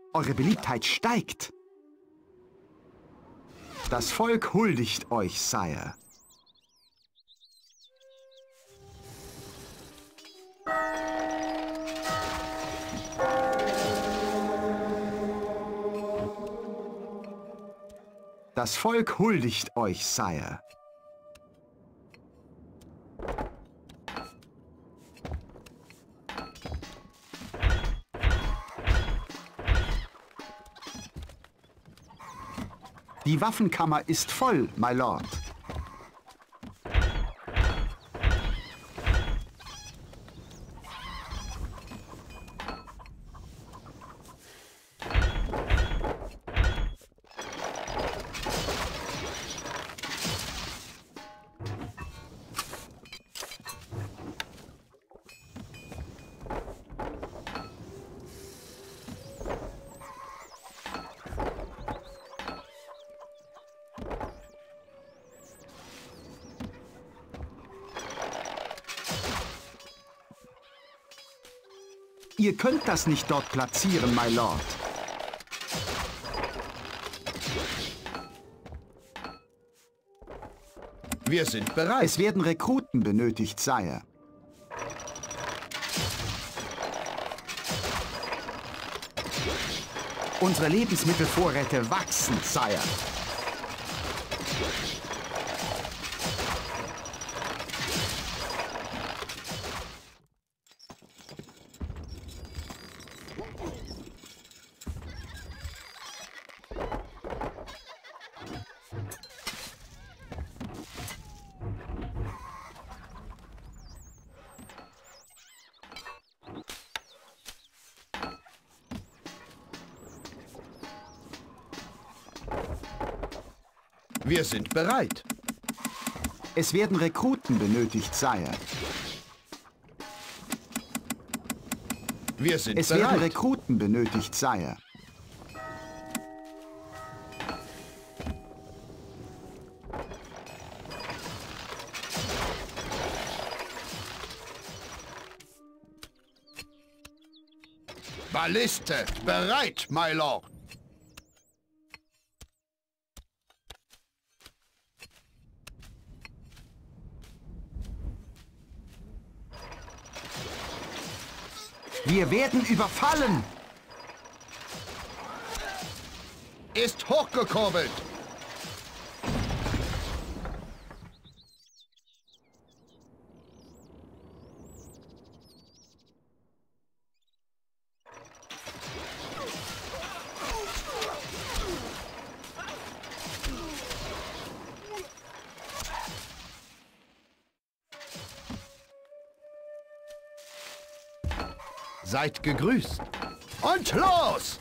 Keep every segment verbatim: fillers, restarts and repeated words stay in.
Eure Beliebtheit steigt. Das Volk huldigt euch, Sire. Das Volk huldigt euch, Sire. Die Waffenkammer ist voll, my Lord. Ihr könnt das nicht dort platzieren, my Lord. Wir sind bereit. Es werden Rekruten benötigt, Sire. Unsere Lebensmittelvorräte wachsen, Sire. Wir sind bereit. Es werden Rekruten benötigt, Sire. Wir sind es bereit. Es werden Rekruten benötigt, Sire. Balliste bereit, my Lord. Wir werden überfallen! Ist hochgekurbelt! Seid gegrüßt. Und los!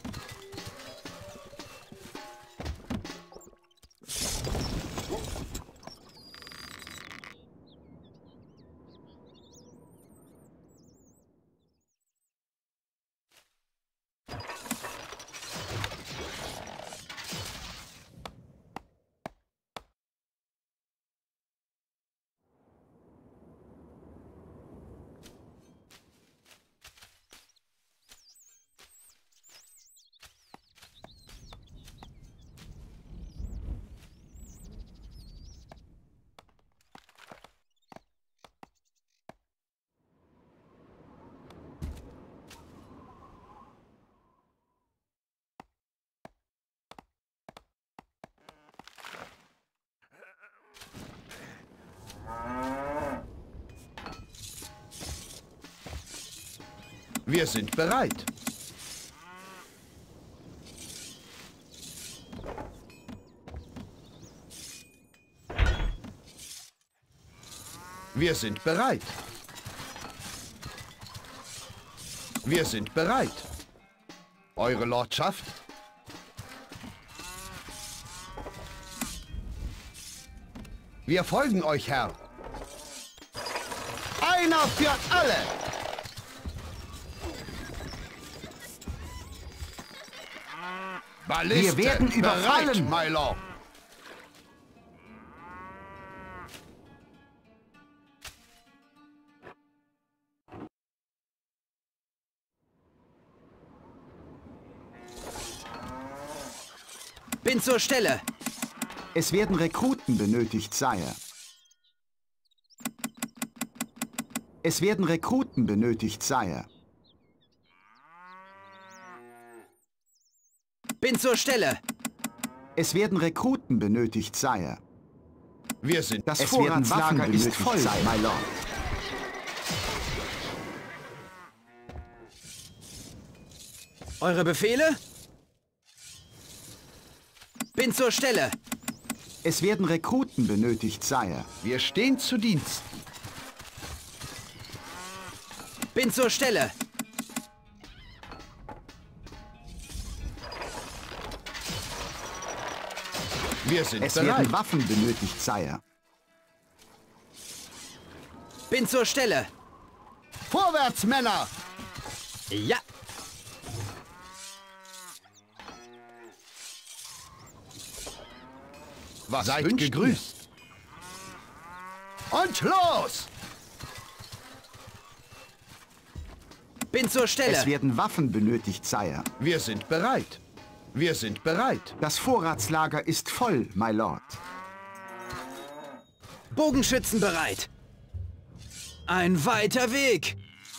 Wir sind bereit. Wir sind bereit. Wir sind bereit. Eure Lordschaft. Wir folgen euch, Herr. Einer für alle! Balliste, wir werden überfallen, bereit, my Lord. Bin zur Stelle. Es werden Rekruten benötigt, Sire. Es werden Rekruten benötigt, Sire. Bin zur Stelle. Es werden Rekruten benötigt, Sire. Wir sind Das es Vorratslager ist voll, my Lord. Eure Befehle? Bin zur Stelle. Es werden Rekruten benötigt, Sire. Wir stehen zu Diensten. Bin zur Stelle. Wir sind Es bereit. werden Waffen benötigt, Sire. Bin zur Stelle. Vorwärts, Männer! Ja. Was Seid wünscht gegrüßt. ihr? Und los! Bin zur Stelle. Es werden Waffen benötigt, Sire. Wir sind bereit. Wir sind bereit. Das Vorratslager ist voll, my Lord. Bogenschützen bereit. Ein weiter Weg.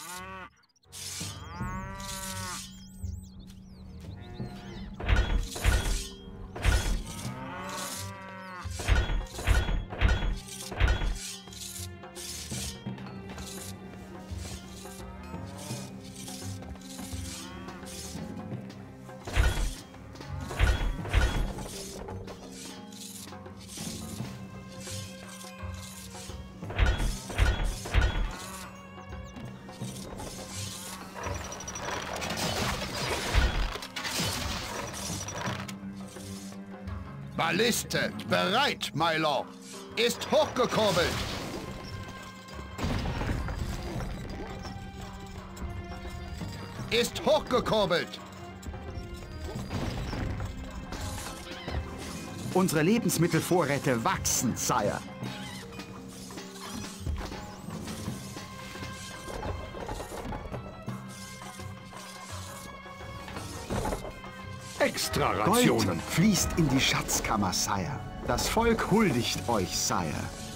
Balliste bereit, my Lord. Ist hochgekurbelt. Ist hochgekurbelt. Unsere Lebensmittelvorräte wachsen, Sire. Extra Gold Rationen. fließt in die Schatzkammer, Sire. Das Volk huldigt euch, Sire.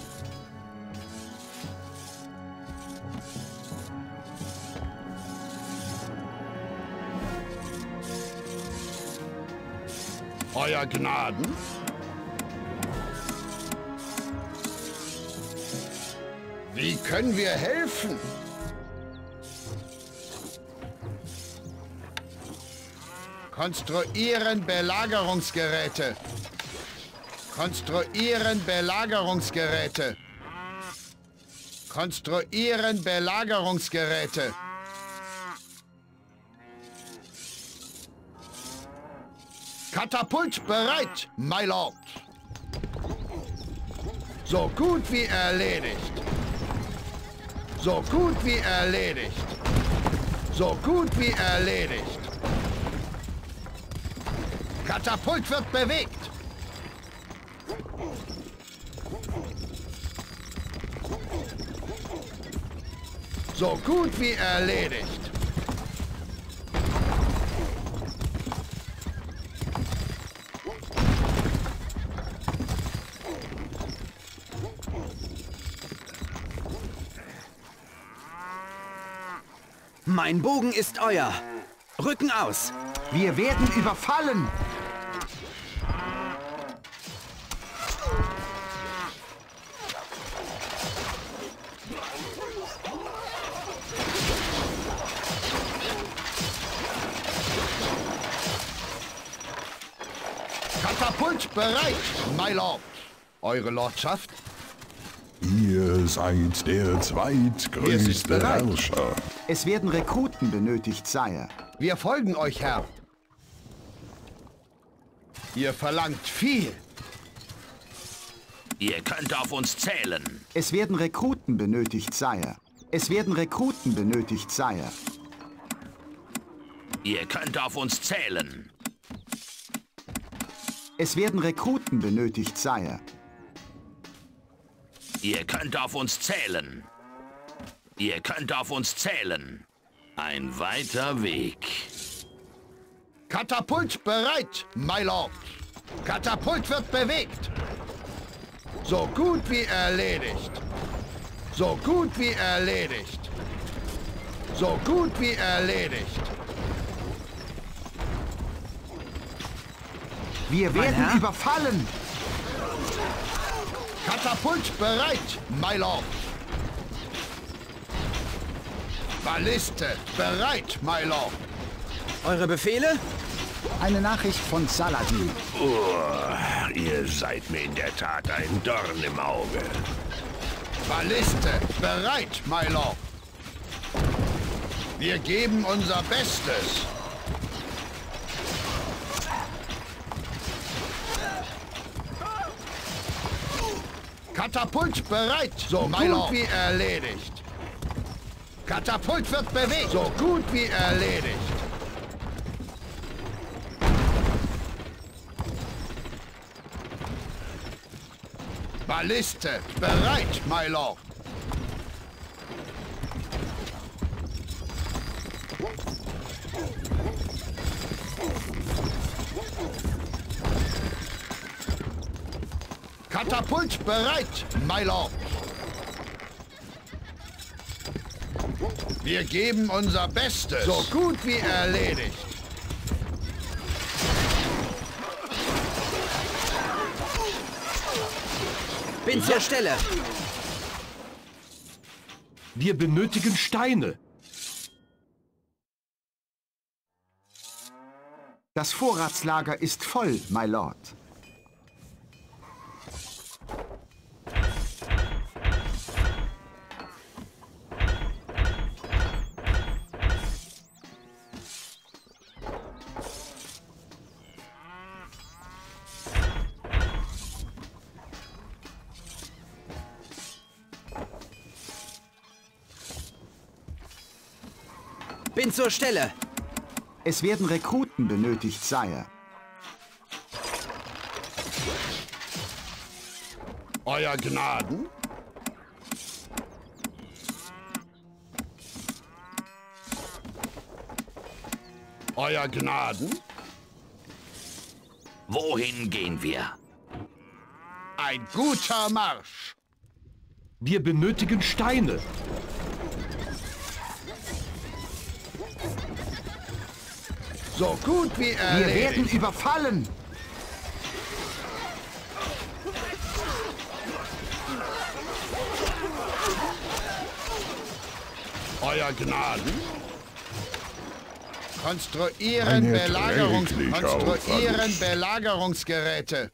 Euer Gnaden. Wie können wir helfen? Konstruieren Belagerungsgeräte. Konstruieren Belagerungsgeräte. Konstruieren Belagerungsgeräte. Katapult bereit, my Lord. So gut wie erledigt. So gut wie erledigt. So gut wie erledigt. Katapult wird bewegt. So gut wie erledigt. Mein Bogen ist euer. Rücken aus. Wir werden überfallen. Katapult bereit, my Lord. Eure Lordschaft? Ihr seid der Wir sind zweitgrößte bereit. Herrscher. Es werden Rekruten benötigt, Sire. Wir folgen euch, Herr. Ihr verlangt viel. Ihr könnt auf uns zählen. Es werden Rekruten benötigt, Sire. Es werden Rekruten benötigt, Sire. Ihr könnt auf uns zählen. Es werden Rekruten benötigt, Sire. Ihr könnt auf uns zählen. Ihr könnt auf uns zählen. Ein weiter Weg. Katapult bereit, my Lord. Katapult wird bewegt. So gut wie erledigt. So gut wie erledigt. So gut wie erledigt. Wir werden Herr? überfallen. Katapult bereit, my lord. Balliste bereit, my lord. Eure Befehle? Eine Nachricht von Saladin. Oh, ihr seid mir in der Tat ein Dorn im Auge. Balliste bereit, my lord. Wir geben unser Bestes. Katapult bereit, so my gut lord. Wie erledigt. Katapult wird bewegt, so gut wie erledigt. Balliste bereit, my lord. Katapult bereit, my lord. Wir geben unser Bestes. So gut wie erledigt. Bin zur Stelle. Wir benötigen Steine. Das Vorratslager ist voll, my lord. Bin zur Stelle. Es werden Rekruten benötigt, Sire. Euer Gnaden? Euer Gnaden? Wohin gehen wir? Ein guter Marsch. Wir benötigen Steine. So gut wie erledigt. Wir werden überfallen. Euer Gnaden? Konstruieren, Belagerungs Konstruieren Belagerungsgeräte.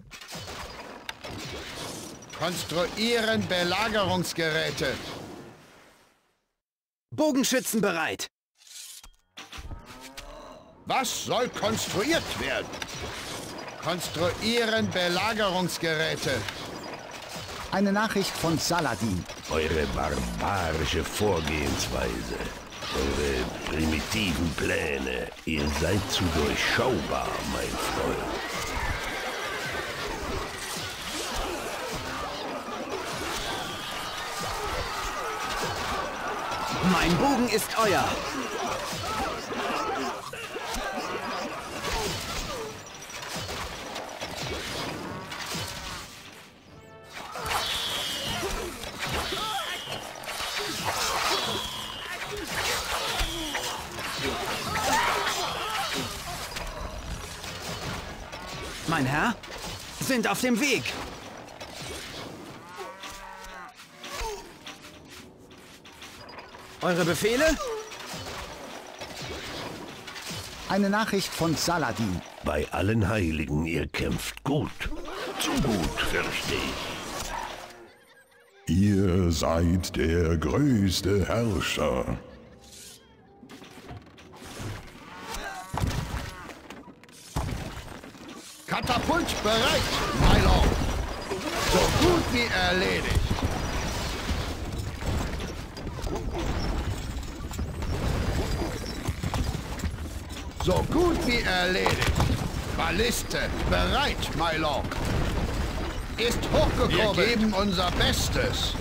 Konstruieren Belagerungsgeräte. Bogenschützen bereit. Was soll konstruiert werden? Konstruieren Belagerungsgeräte. Eine Nachricht von Saladin. Eure barbarische Vorgehensweise, eure primitiven Pläne, ihr seid zu durchschaubar, mein Freund. Mein Bogen ist euer. Mein Herr, sind auf dem Weg. Eure Befehle? Eine Nachricht von Saladin. Bei allen Heiligen, ihr kämpft gut. Zu gut, fürchte ich. Ihr seid der größte Herrscher. Katapult bereit, my lord. So gut wie erledigt. So gut wie erledigt. Balliste bereit, my lord. Ist hochgekurbelt. Wir geben unser Bestes.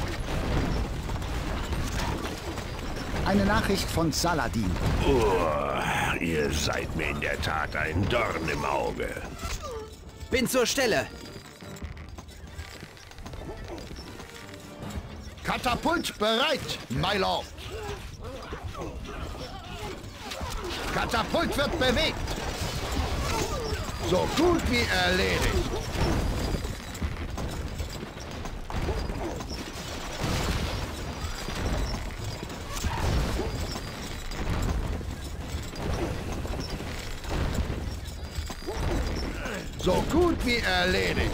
Eine Nachricht von Saladin. Oh, ihr seid mir in der Tat ein Dorn im Auge. Bin zur Stelle. Katapult bereit, my lord. Katapult wird bewegt. So gut wie erledigt. So gut wie erledigt.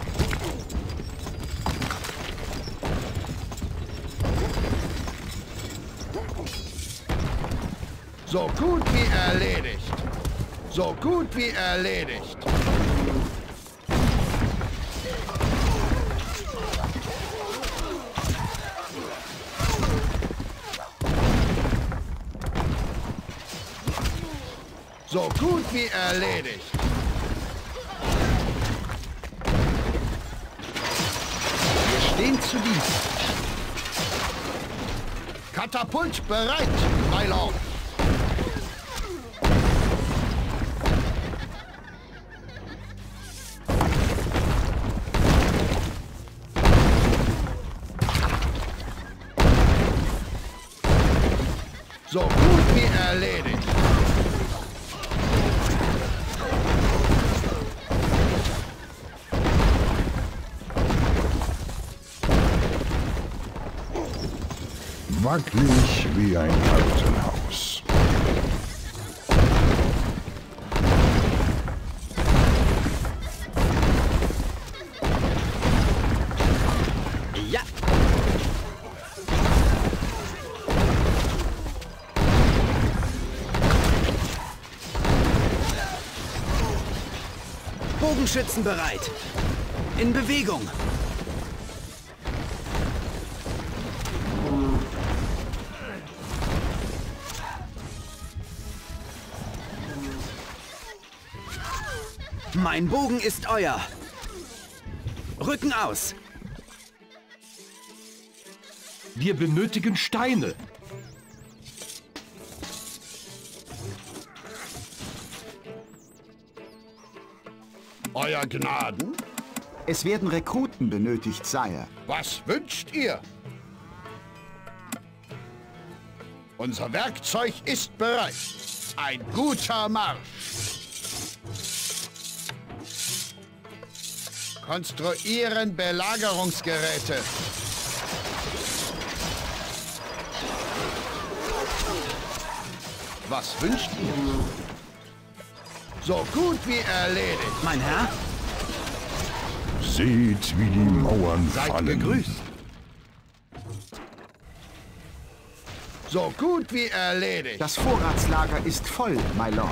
So gut wie erledigt. So gut wie erledigt. So gut wie erledigt. Wir stehen zu Dienst. Katapult bereit, my lord. So gut wie erledigt. Wackelig wie ein Kartenhaus. Ja. Bogenschützen bereit. In Bewegung. Mein Bogen ist euer. Rücken aus. Wir benötigen Steine. Euer Gnaden, Es werden Rekruten benötigt, Sire. was wünscht ihr? Unser Werkzeug ist bereit. Ein guter Marsch. Konstruieren Belagerungsgeräte. Was wünscht ihr? So gut wie erledigt. Mein Herr? Seht, wie die Mauern Seid fallen. gegrüßt. So gut wie erledigt. Das Vorratslager ist voll, my lord.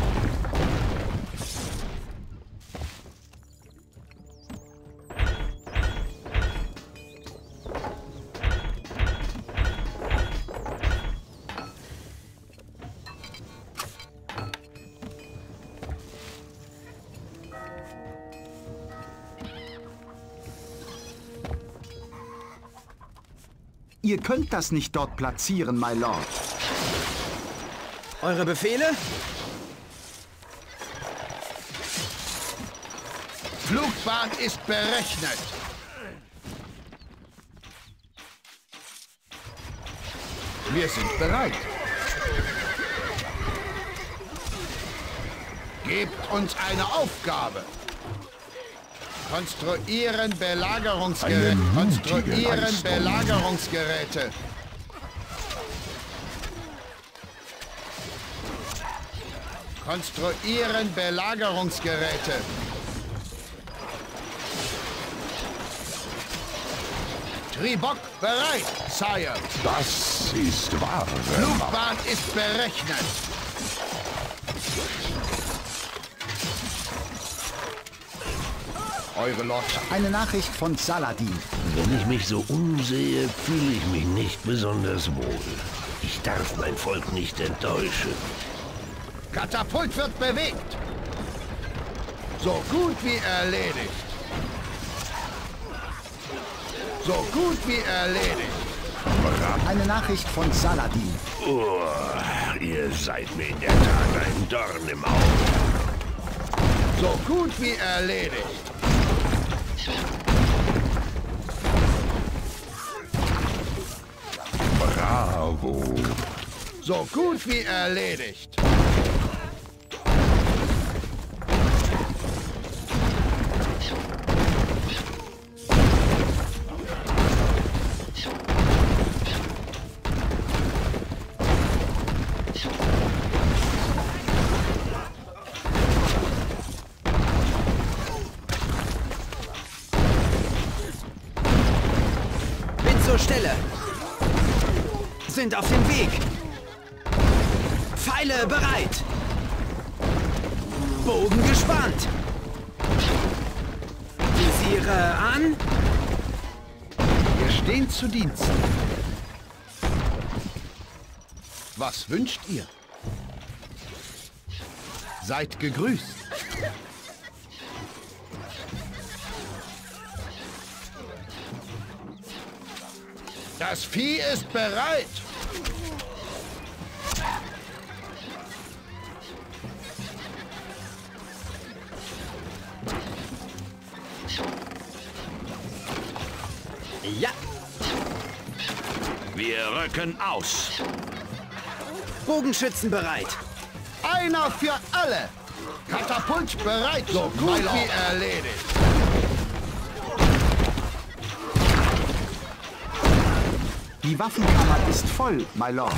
Ihr könnt das nicht dort platzieren, my lord. Eure Befehle? Flugbahn ist berechnet. Wir sind bereit. Gebt uns eine Aufgabe. Konstruieren Belagerungsgeräte. Eine mutige Konstruieren Leistung. Belagerungsgeräte. Konstruieren Belagerungsgeräte. Tribok bereit, Sire. Das ist wahre Macht. Flugbahn ist berechnet. Eure Lordschaft. Eine Nachricht von Saladin. Wenn ich mich so umsehe, fühle ich mich nicht besonders wohl. Ich darf mein Volk nicht enttäuschen. Katapult wird bewegt. So gut wie erledigt. So gut wie erledigt. Eine Nachricht von Saladin. Oh, ihr seid mir in der Tat ein Dorn im Auge. So gut wie erledigt. Bravo. So gut wie erledigt. Zur Stelle. Sind auf dem Weg. Pfeile bereit. Bogen gespannt. Visiere an. Wir stehen zu Diensten. Was wünscht ihr? Seid gegrüßt. Das Vieh ist bereit. Ja. Wir rücken aus. Bogenschützen bereit. Einer für alle. Katapult bereit. So gut wie erledigt. Die Waffenkammer ist voll, my Lord.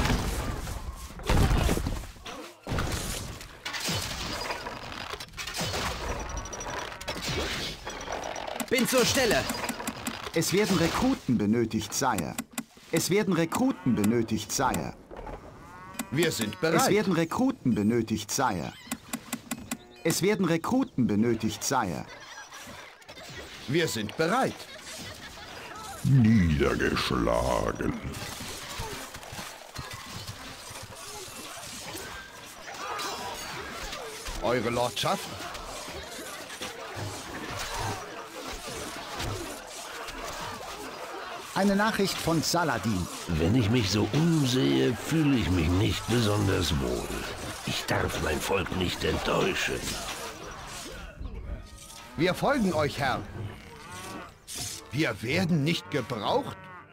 Bin zur Stelle. Es werden Rekruten benötigt, Sire. Es werden Rekruten benötigt, Sire. Wir sind Es bereit. werden Rekruten benötigt, Sire. Es werden Rekruten benötigt, Sire. Wir sind bereit. Niedergeschlagen. Eure Lordschaft. Eine Nachricht von Saladin. Wenn ich mich so umsehe, fühle ich mich nicht besonders wohl. Ich darf mein Volk nicht enttäuschen. Wir folgen euch, Herr. Wir werden nicht gebraucht.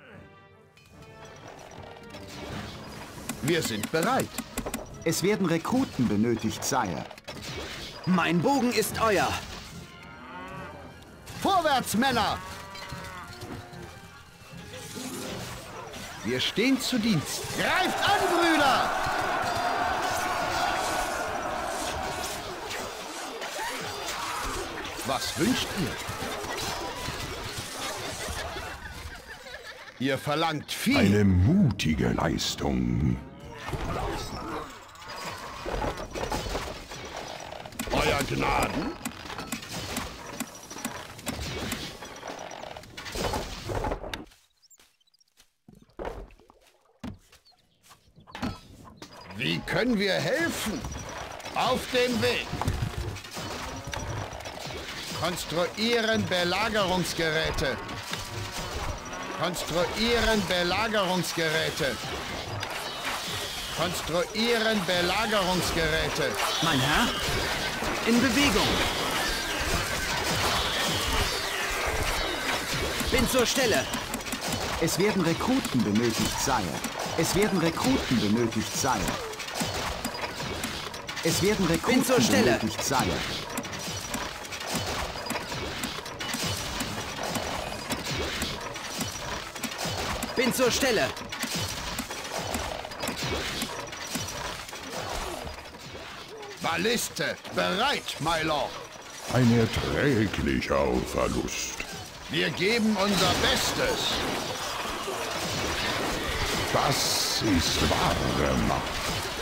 Wir sind bereit. Es werden Rekruten benötigt, Sire. Mein Bogen ist euer. Vorwärts, Männer! Wir stehen zu Dienst. Greift an, Brüder! Was wünscht ihr? Ihr verlangt viel. Eine mutige Leistung. Euer Gnaden? Wie können wir helfen? Auf dem Weg. Konstruieren Belagerungsgeräte. Konstruieren Belagerungsgeräte. Konstruieren Belagerungsgeräte. Mein Herr, in Bewegung. Bin zur Stelle. Es werden Rekruten benötigt, Sire. Es werden Rekruten benötigt, Sire. Es werden Rekruten Bin zur Stelle. benötigt, Sire. Bin zur Stelle. Balliste, bereit, my Lord. Ein erträglicher Verlust. Wir geben unser Bestes. Das ist wahre Macht.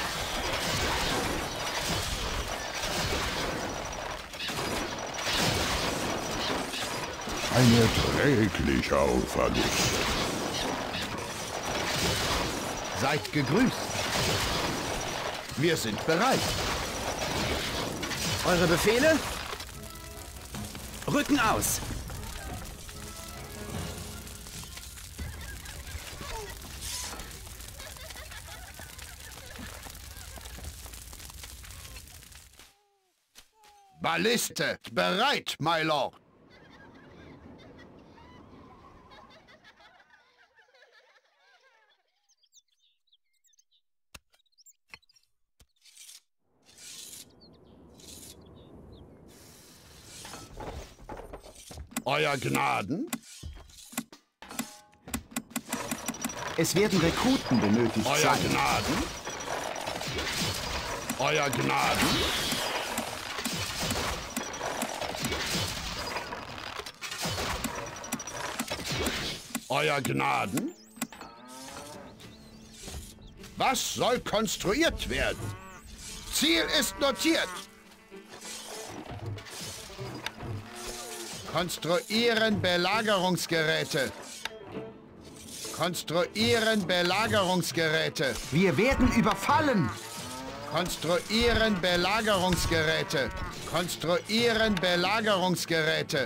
Ein erträglicher Verlust. Seid gegrüßt. Wir sind bereit. Eure Befehle? Rücken aus. Balliste bereit, my lord. Euer Gnaden? Es werden Rekruten benötigt Euer sein. Gnaden? Euer Gnaden? Euer Gnaden? Was soll konstruiert werden? Ziel ist notiert. Konstruieren Belagerungsgeräte. Konstruieren Belagerungsgeräte. Wir werden überfallen. Konstruieren Belagerungsgeräte. Konstruieren Belagerungsgeräte.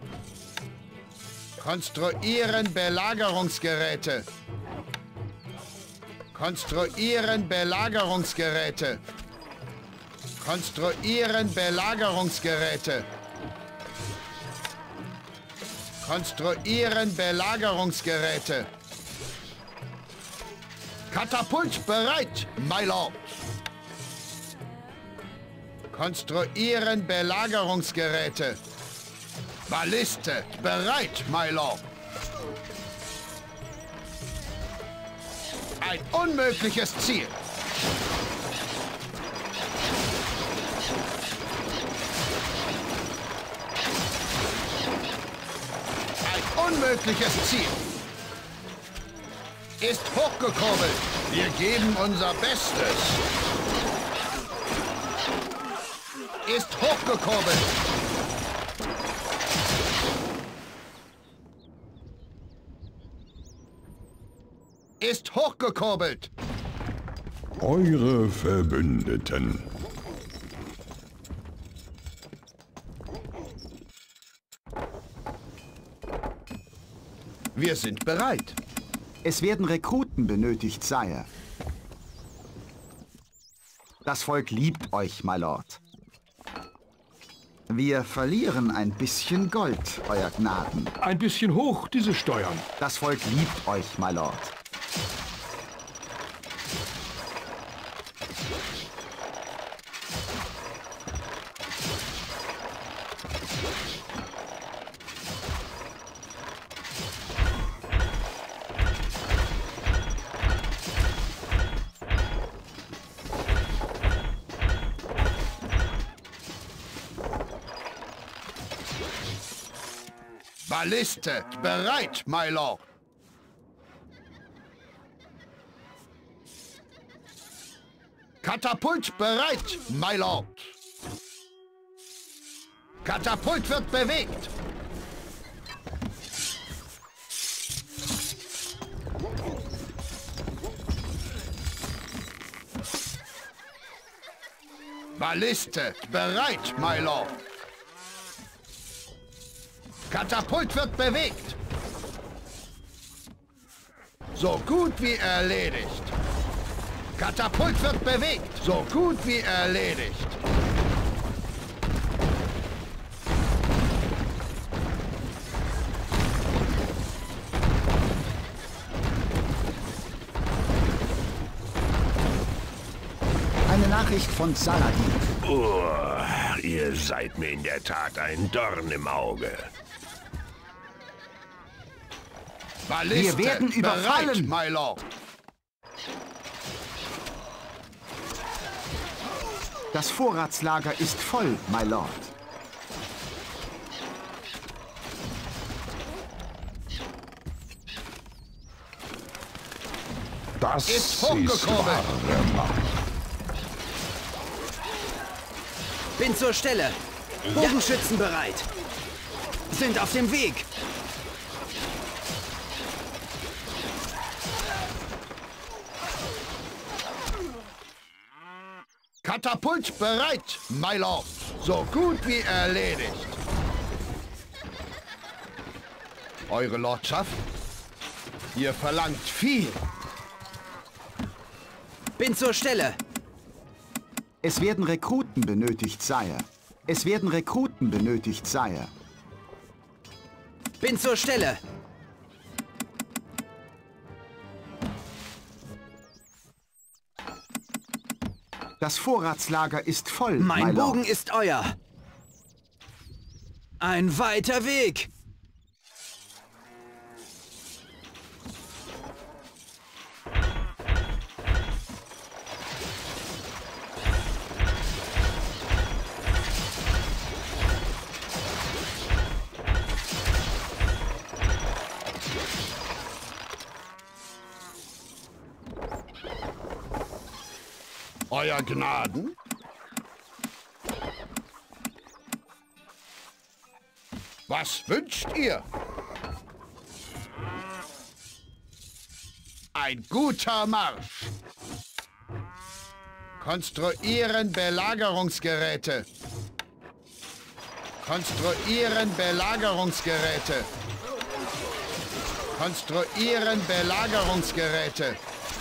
Konstruieren Belagerungsgeräte. Konstruieren Belagerungsgeräte. Konstruieren Belagerungsgeräte. Konstruieren Belagerungsgeräte. Katapult bereit, my lord. Konstruieren Belagerungsgeräte. Balliste bereit, my lord. Ein unmögliches Ziel. Unmögliches Ziel. Ist hochgekurbelt. Wir geben unser Bestes. Ist hochgekurbelt. Ist hochgekurbelt. Eure Verbündeten. Wir sind bereit. Es werden Rekruten benötigt, Sire. Das Volk liebt euch, my lord. Wir verlieren ein bisschen Gold, euer Gnaden. Ein bisschen hoch, diese Steuern. Das Volk liebt euch, my lord. Balliste bereit, my lord. Katapult bereit, my lord. Katapult wird bewegt. Balliste bereit, my lord. Katapult wird bewegt. So gut wie erledigt. Katapult wird bewegt. So gut wie erledigt. Eine Nachricht von Saladin. Oh, ihr seid mir in der Tat ein Dorn im Auge. Balliste Wir werden überfallen, bereit, my lord. Das Vorratslager ist voll, my lord. Das Ist ist hochgekurbelt. wahre Macht. Bin zur Stelle. Bogenschützen bereit. Sind auf dem Weg. Katapult bereit, my lord. So gut wie erledigt. Eure Lordschaft, ihr verlangt viel. Bin zur Stelle. Es werden Rekruten benötigt, Sire. Es werden Rekruten benötigt, Sire. Bin zur Stelle. Das Vorratslager ist voll, Mein my Bogen Lord. ist euer. Ein weiter Weg. Euer Gnaden? Was wünscht ihr? Ein guter Marsch. Konstruieren Belagerungsgeräte. Konstruieren Belagerungsgeräte. Konstruieren Belagerungsgeräte.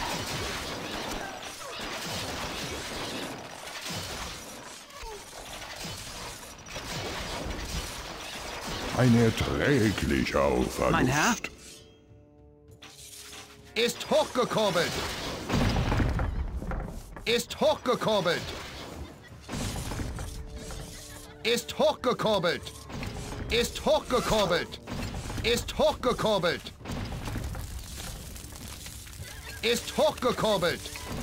Ein erträglicher Verlust. Mein Herr? Ist hochgekurbelt. Ist hochgekurbelt. Ist hochgekurbelt. Ist hochgekurbelt. Ist hochgekurbelt. Ist hochgekurbelt.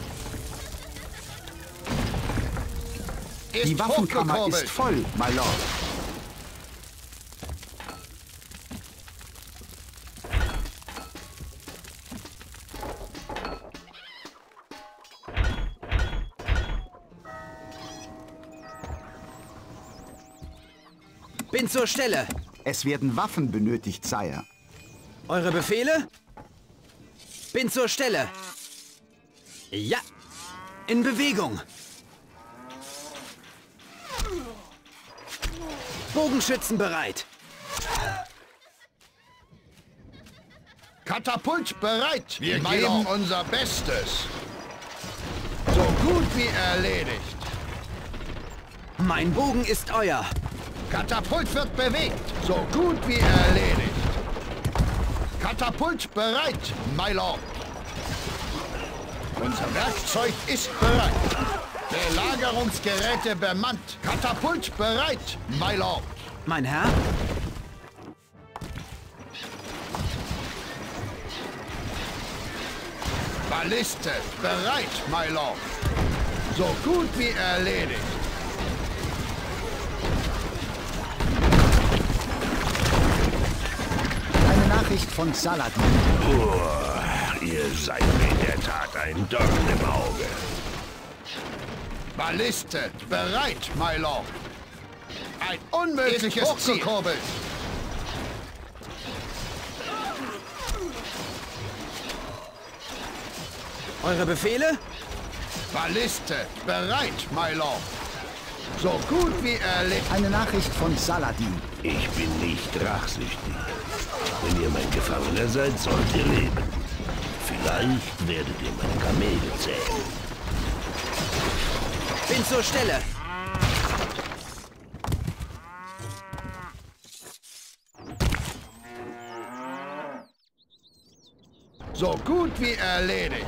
Ist Die Waffenkammer hochgekurbelt. ist voll, my Lord. Bin zur Stelle. Es werden Waffen benötigt, Sire. Eure Befehle? Bin zur Stelle. Ja. In Bewegung. Bogenschützen bereit. Katapult bereit. Wir geben unser Bestes. So gut wie erledigt. Mein Bogen ist euer. Katapult wird bewegt. So gut wie erledigt. Katapult bereit, my Lord. Unser Werkzeug ist bereit. Belagerungsgeräte bemannt. Katapult bereit, my Lord. Mein Herr? Balliste bereit, my Lord. So gut wie erledigt. Eine Nachricht von Saladin. Oh, ihr seid mir in der Tat ein Dorn im Auge. Balliste bereit, my Lord. Ein unmögliches Ziel. Eure Befehle? Balliste bereit, my Lord. So gut wie erledigt. Eine Nachricht von Saladin. Ich bin nicht rachsüchtig. Wenn ihr mein Gefangener seid, sollt ihr leben. Vielleicht werdet ihr mein Kamel zählen. Bin zur Stelle. So gut wie erledigt.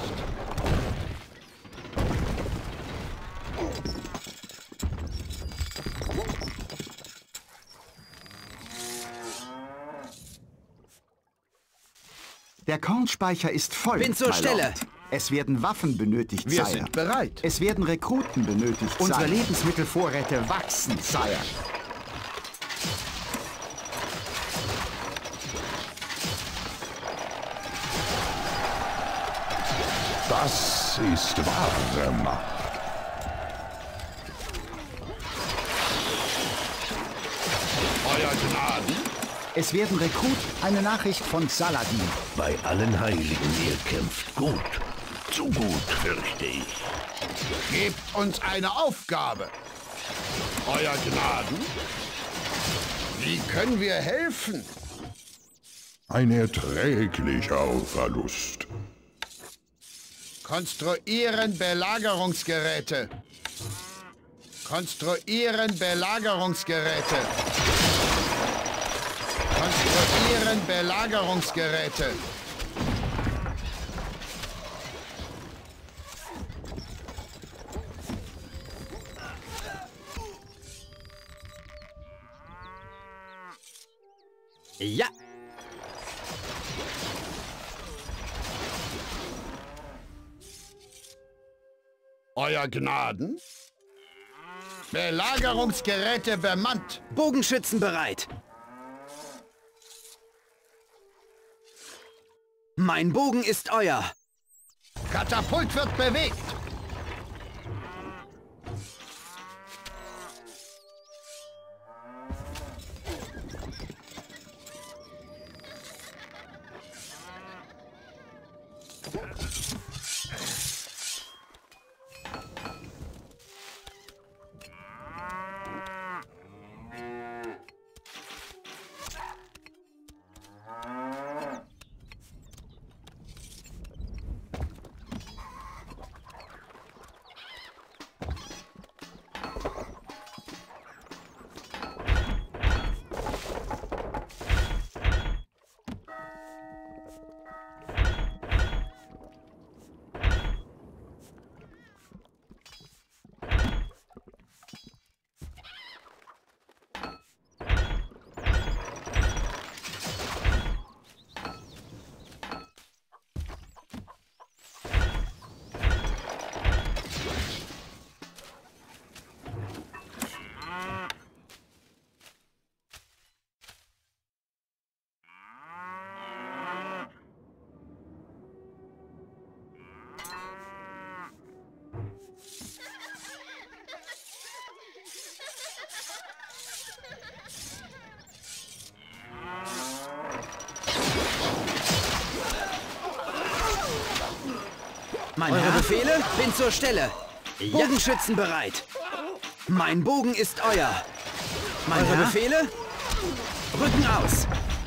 Der Kornspeicher ist voll, Bin zur my Stelle. Lord. Es werden Waffen benötigt, Wir Sire. sind bereit. Es werden Rekruten benötigt, Unsere Sire. Lebensmittelvorräte wachsen, Sire. Das ist wahre Macht. Euer Gnaden. Es werden Rekruten. Eine Nachricht von Saladin. Bei allen Heiligen, ihr kämpft gut. Zu gut, fürchte ich. Gebt uns eine Aufgabe. Euer Gnaden. Wie können wir helfen? Ein erträglicher Verlust. Konstruieren Belagerungsgeräte. Konstruieren Belagerungsgeräte. Konstruieren Belagerungsgeräte. Ja. Euer Gnaden? Belagerungsgeräte bemannt. Bogenschützen bereit. Mein Bogen ist euer. Katapult wird bewegt. Mein Eure Herr? Befehle? Bin zur Stelle. Ja. Bogenschützen bereit. Mein Bogen ist euer. Mein Eure Herr? Befehle? Rücken aus.